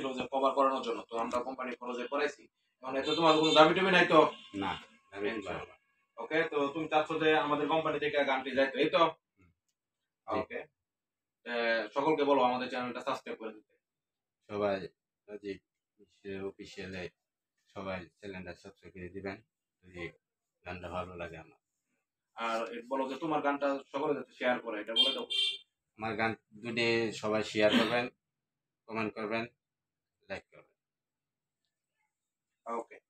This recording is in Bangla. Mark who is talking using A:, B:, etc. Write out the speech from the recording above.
A: বলছিল যে কভার করানোর জন্য, তো আমরা কোম্পানি খরচে করাইছি। মানে এতে তোমার কোনো দাবি টাবি নাই তো?
B: না
A: ওকে, তো তুমি চাচ্ছ যে আমাদের কোম্পানি থেকে গানটি যাইতো, এই তো? ওকে, সকলকে বলো আমাদের চ্যানেলটা সাবস্ক্রাইব করে দিতে।
B: সবাই অফিসিয়ালে সবাই চ্যানেলটা সাবস্ক্রাইব করে দিবেন যদি গানটা ভালো লাগে আমার।
A: আর বলো যে তোমার গানটা সকলে যাতে শেয়ার করে, এটা বলে দাও।
B: আমার গান যদি সবাই শেয়ার করবেন, কমেন্ট করবেন, লাইক করবেন।
A: ওকে।